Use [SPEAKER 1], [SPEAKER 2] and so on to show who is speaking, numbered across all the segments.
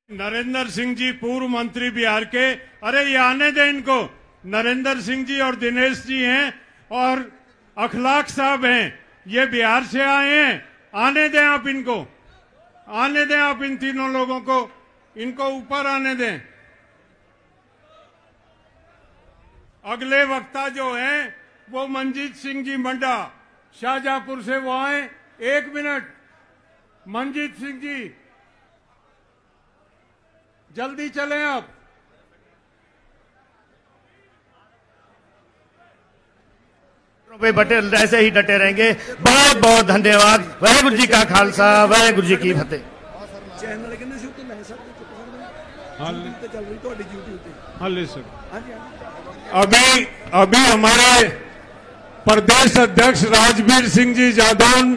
[SPEAKER 1] नरेंद्र सिंह जी पूर्व मंत्री बिहार के, अरे ये आने दें इनको। नरेंद्र सिंह जी और दिनेश जी हैं और अखलाक साहब हैं, ये बिहार से आए हैं। आने दें आप इनको, आने दें आप इन तीनों लोगों को, इनको ऊपर आने दें। अगले वक्ता जो हैं वो मंजीत सिंह जी मंडा शाहजहांपुर से, वो आए। 1 मिनट मंजीत सिंह जी, जल्दी चलें आप।
[SPEAKER 2] बटे ऐसे ही डटे रहेंगे। बहुत बहुत धन्यवाद। वाहेगुरु जी का खालसा, वाहेगुरु जी की फतेह।
[SPEAKER 1] अभी हमारे प्रदेश अध्यक्ष राजवीर सिंह जी जादौन।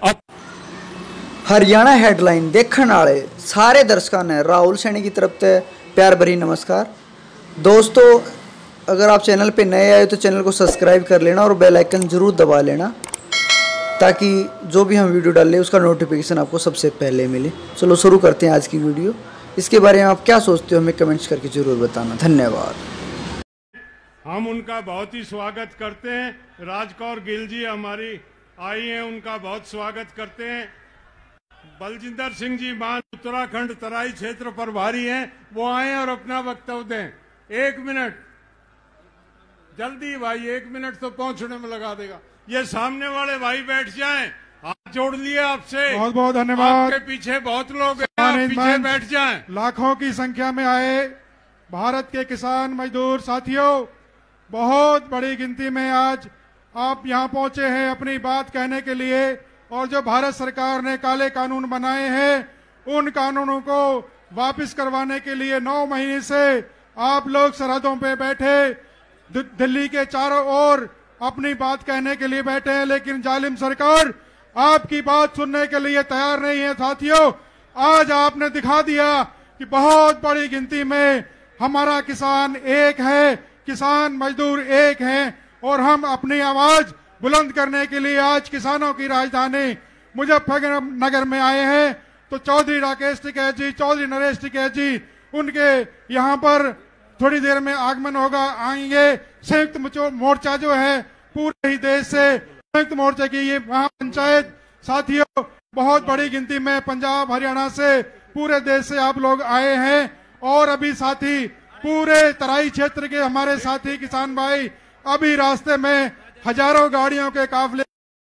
[SPEAKER 3] हरियाणा हेडलाइन देखने वाले सारे दर्शकों ने राहुल सैनी की तरफ से प्यार भरी नमस्कार। दोस्तों, अगर आप चैनल पे नए आए तो चैनल को सब्सक्राइब कर लेना और बेल आइकन ज़रूर दबा लेना, ताकि जो भी हम वीडियो डालें उसका नोटिफिकेशन आपको सबसे पहले मिले। चलो शुरू करते हैं आज की वीडियो। इसके बारे में आप क्या सोचते हो हमें कमेंट्स करके ज़रूर बताना। धन्यवाद।
[SPEAKER 1] हम उनका बहुत ही स्वागत करते हैं। राजकौर गिल जी हमारी आई हैं, उनका बहुत स्वागत करते हैं। बलजिंदर सिंह जी मान उत्तराखंड तराई क्षेत्र प्रभारी हैं, वो आए और अपना वक्तव्य दें। 1 मिनट जल्दी भाई, 1 मिनट तो पहुंचने में लगा देगा। ये सामने वाले भाई बैठ जाएं, हाथ जोड़ लिए आपसे।
[SPEAKER 4] बहुत बहुत धन्यवाद।
[SPEAKER 1] आपके पीछे बहुत लोग हैं, आप पीछे बैठ जाएं।
[SPEAKER 4] लाखों की संख्या में आए भारत के किसान मजदूर साथियों, बहुत बड़ी गिनती में आज आप यहाँ पहुंचे हैं अपनी बात कहने के लिए। और जो भारत सरकार ने काले कानून बनाए हैं उन कानूनों को वापस करवाने के लिए 9 महीने से आप लोग सरहदों पे बैठे दिल्ली के चारों ओर अपनी बात कहने के लिए बैठे हैं, लेकिन जालिम सरकार आपकी बात सुनने के लिए तैयार नहीं है। साथियों, आज आपने दिखा दिया कि बहुत बड़ी गिनती में हमारा किसान एक है, किसान मजदूर एक हैं, और हम अपनी आवाज बुलंद करने के लिए आज किसानों की राजधानी मुजफ्फरनगर में आए हैं। तो चौधरी राकेश टिकैत जी, चौधरी नरेश टिकैत जी, उनके यहाँ पर थोड़ी देर में आगमन होगा, आएंगे। संयुक्त मोर्चा जो है पूरे ही देश से, संयुक्त मोर्चे की ये महापंचायत साथियों, बहुत बड़ी गिनती में पंजाब हरियाणा से पूरे देश से आप लोग आए हैं। और अभी साथी पूरे तराई क्षेत्र के हमारे साथी किसान भाई, अभी रास्ते में हजारों गाड़ियों के काफिले,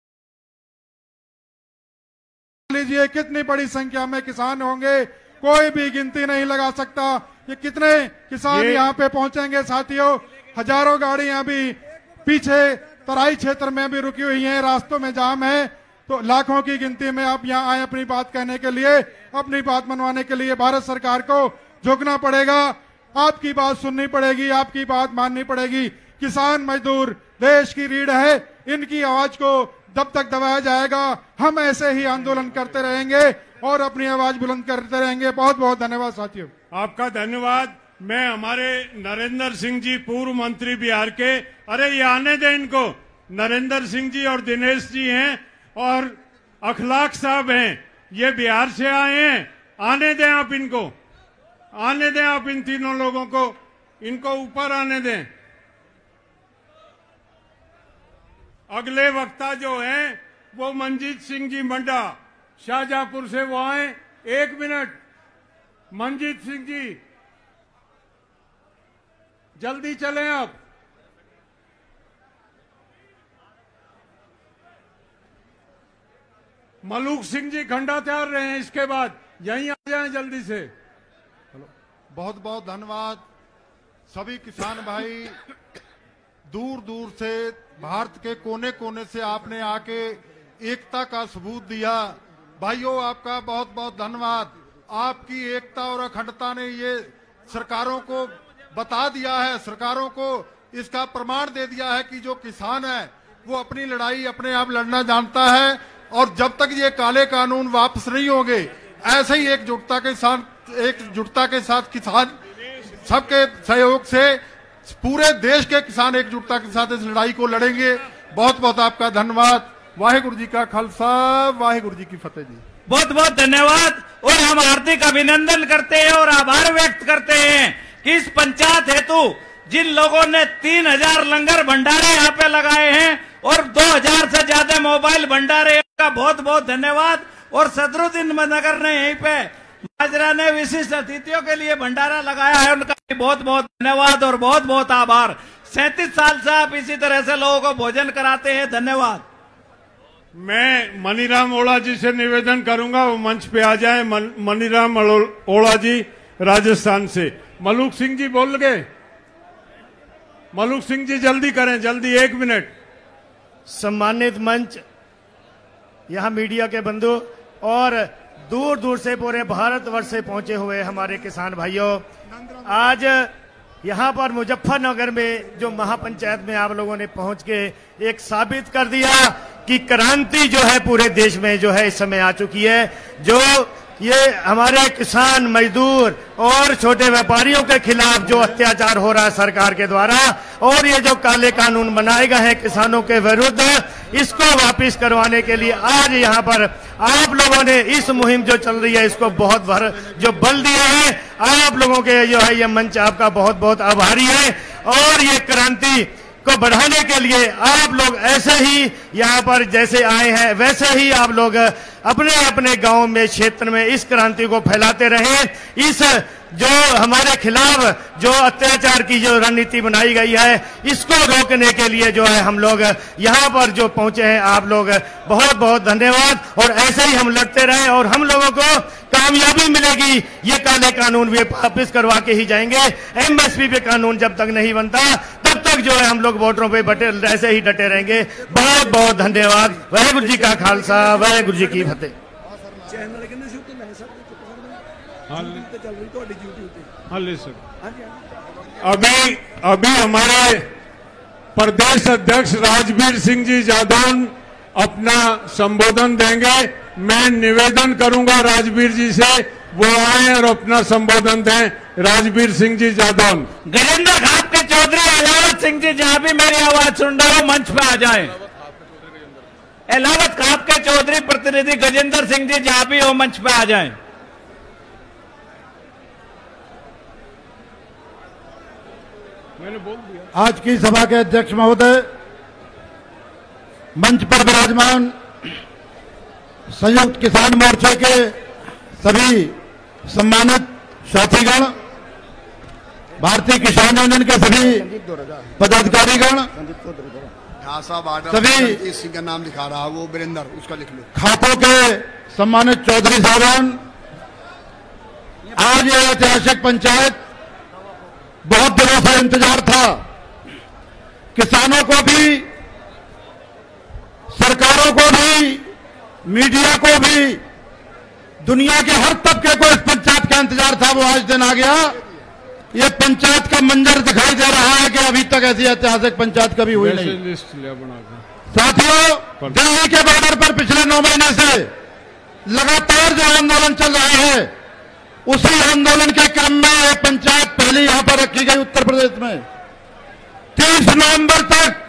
[SPEAKER 4] लीजिए कितनी बड़ी संख्या में किसान होंगे, कोई भी गिनती नहीं लगा सकता ये कितने किसान यहाँ पे पहुंचेंगे। साथियों, हजारों गाड़ियां भी पीछे तराई क्षेत्र में भी रुकी हुई हैं, रास्तों में जाम है। तो लाखों की गिनती में आप यहाँ आए अपनी बात कहने के लिए, अपनी बात मनवाने के लिए। भारत सरकार को झुकना पड़ेगा, आपकी बात सुननी पड़ेगी, आपकी बात माननी पड़ेगी। किसान मजदूर देश की रीढ़ है, इनकी आवाज को जब तक दबाया जाएगा हम ऐसे ही आंदोलन करते रहेंगे और अपनी आवाज बुलंद करते रहेंगे। बहुत बहुत धन्यवाद साथियों।
[SPEAKER 1] आपका धन्यवाद। मैं हमारे नरेंद्र सिंह जी पूर्व मंत्री बिहार के, अरे ये आने दें इनको। नरेंद्र सिंह जी और दिनेश जी हैं और अखलाक साहब हैं, ये बिहार से आए हैं। आने दें आप इनको, आने दें आप इन तीनों लोगों को, इनको ऊपर आने दें। अगले वक्ता जो हैं वो मंजीत सिंह जी मंडा शाहजहांपुर से, वो आए। 1 मिनट मंजीत सिंह जी, जल्दी चलें आप। मलूक सिंह जी खंडा तैयार रहे हैं, इसके बाद यहीं आ जाएं जल्दी से।
[SPEAKER 4] बहुत बहुत धन्यवाद। सभी किसान भाई दूर दूर से, भारत के कोने कोने से आपने आके एकता का सबूत दिया। भाइयों, आपका बहुत बहुत धन्यवाद। आपकी एकता और अखंडता ने ये सरकारों को बता दिया है, सरकारों को इसका प्रमाण दे दिया है कि जो किसान है वो अपनी लड़ाई अपने आप लड़ना जानता है। और जब तक ये काले कानून वापस नहीं होंगे, ऐसे ही एकजुटता के साथ किसान सबके सहयोग से पूरे देश के किसान एकजुटता के साथ इस लड़ाई को लड़ेंगे। बहुत बहुत आपका धन्यवाद। वाहेगुरु जी का खालसा, वाहेगुरु जी की फतेह जी।
[SPEAKER 5] बहुत बहुत धन्यवाद। और हम हार्दिक अभिनंदन करते हैं और आभार व्यक्त करते हैं कि इस पंचायत हेतु जिन लोगों ने 3000 लंगर भंडारे यहाँ पे लगाए हैं और 2000 से ज्यादा मोबाइल भंडारे, का बहुत बहुत धन्यवाद। और सदरुद्दीन नगर ने यहीं पे माजरा ने विशिष्ट अतिथियों के लिए भंडारा लगाया है, उनका भी बहुत बहुत धन्यवाद और बहुत बहुत आभार। 37 साल से आप इसी तरह से लोगों को भोजन कराते हैं, धन्यवाद।
[SPEAKER 1] मैं मनीराम ओला जी से निवेदन करूंगा वो मंच पे आ जाए। मनीराम ओला जी राजस्थान से। मलूक सिंह जी बोल गए। मलूक सिंह जी जल्दी करें, जल्दी 1 मिनट।
[SPEAKER 2] सम्मानित मंच, यहाँ मीडिया के बंधु और दूर दूर से पूरे भारतवर्ष से पहुंचे हुए हमारे किसान भाइयों, आज यहाँ पर मुजफ्फरनगर में जो महापंचायत में आप लोगों ने पहुंच के एक साबित कर दिया कि क्रांति जो है पूरे देश में जो है इस समय आ चुकी है। जो ये हमारे किसान, मजदूर और छोटे व्यापारियों के खिलाफ जो अत्याचार हो रहा है सरकार के द्वारा, और ये जो काले कानून बनाए गए हैं किसानों के विरुद्ध, इसको वापस करवाने के लिए आज यहाँ पर आप लोगों ने इस मुहिम जो चल रही है इसको बहुत जो बल दिया है। आप लोगों के जो है ये मंच आपका बहुत बहुत आभारी है। और ये क्रांति को बढ़ाने के लिए आप लोग ऐसे ही यहाँ पर जैसे आए हैं वैसे ही आप लोग अपने अपने गांव में, क्षेत्र में इस क्रांति को फैलाते रहें। इस जो हमारे खिलाफ जो अत्याचार की जो रणनीति बनाई गई है इसको रोकने के लिए जो है हम लोग यहाँ पर जो पहुंचे हैं, आप लोग बहुत बहुत धन्यवाद। और ऐसे ही हम लड़ते रहें और हम लोगों को कामयाबी मिलेगी। ये काले कानून भी वापस करवा के ही जाएंगे। एमएसपी पे कानून जब तक नहीं बनता तब तक जो है हम लोग वोटरों पे बटे ऐसे ही डटे रहेंगे। बहुत बहुत धन्यवाद। वाहेगुरु जी का खालसा, वाहेगुरु जी की फतेह।
[SPEAKER 1] अभी हमारे प्रदेश अध्यक्ष राजवीर सिंह जी जादौन अपना संबोधन देंगे। मैं निवेदन करूंगा राजवीर जी से वो आए और अपना संबोधन दें। राजवीर सिंह जी जादौन।
[SPEAKER 5] गजेंद्र घाट के चौधरी अलावत सिंह जी जहां भी मेरी आवाज सुन रहे हो मंच पे आ जाएं। अलावत घाट के चौधरी प्रतिनिधि गजेंद्र सिंह जी जहां भी हो मंच पे आ जाएं।
[SPEAKER 1] मैंने बोल दिया।
[SPEAKER 6] आज की सभा के अध्यक्ष महोदय, मंच पर विराजमान संयुक्त किसान मोर्चा के सभी सम्मानित साथीगण, भारतीय किसान यूनियन के सभी पदाधिकारीगण, सभी
[SPEAKER 7] इसी का नाम दिखा रहा है वो वीरेंद्र, उसका लिख लो।
[SPEAKER 6] खातों के सम्मानित चौधरी साहबान, आज यह ऐतिहासिक पंचायत बहुत दिनों से इंतजार था। किसानों को भी, सरकारों को भी, मीडिया को भी, दुनिया के हर तबके को इस पंचायत का इंतजार था। वो आज दिन आ गया। ये पंचायत का मंजर दिखाई दे रहा है कि अभी तक ऐसी ऐतिहासिक पंचायत कभी हुई नहीं। साथियों, दिल्ली के बॉर्डर पर पिछले 9 महीने से लगातार जो आंदोलन चल रहा है, उसी आंदोलन के क्रम में यह पंचायत पहले यहां पर रखी गई उत्तर प्रदेश में। 30 नवंबर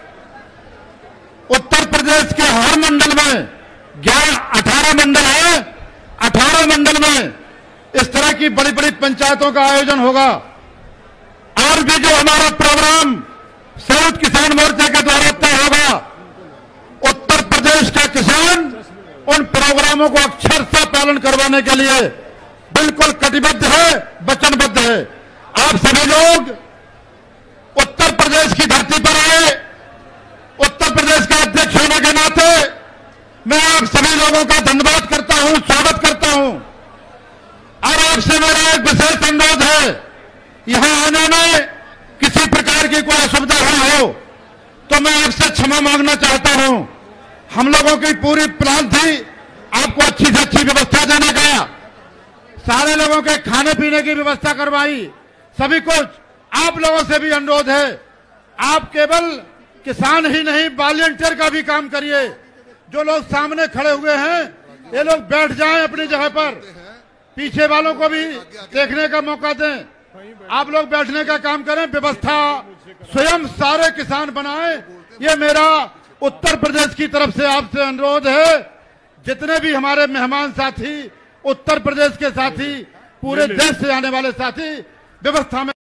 [SPEAKER 6] तक उत्तर प्रदेश के हर मंडल में 18 मंडल है, 18 मंडल में इस तरह की बड़ी बड़ी पंचायतों का आयोजन होगा। और भी जो हमारा प्रोग्राम संयुक्त किसान मोर्चा के द्वारा तय होगा, उत्तर प्रदेश का किसान उन प्रोग्रामों को अक्षरशः पालन करवाने के लिए बिल्कुल कटिबद्ध है, वचनबद्ध है। आप सभी लोग उत्तर प्रदेश की धरती पर आए। उत्तर प्रदेश का अध्यक्ष होने के नाते मैं आप सभी लोगों का धन्यवाद करता हूं, स्वागत करता हूं। और आपसे मेरा एक विशेष अनुरोध है, यहां आने में किसी प्रकार की कोई असुविधा हुई हो तो मैं आपसे क्षमा मांगना चाहता हूं। हम लोगों की पूरी प्लान थी आपको अच्छी से अच्छी व्यवस्था देने का, सारे लोगों के खाने पीने की व्यवस्था करवाई, सभी कुछ। आप लोगों से भी अनुरोध है, आप केवल किसान ही नहीं वॉलंटियर का भी काम करिए। जो लोग सामने खड़े हुए हैं ये लोग बैठ जाएं अपनी जगह पर, पीछे वालों को भी देखने का मौका दें। आप लोग बैठने का काम करें, व्यवस्था स्वयं सारे किसान बनाएं। ये मेरा उत्तर प्रदेश की तरफ से आपसे अनुरोध है। जितने भी हमारे मेहमान साथी, उत्तर प्रदेश के साथी, पूरे देश से आने वाले साथी व्यवस्था में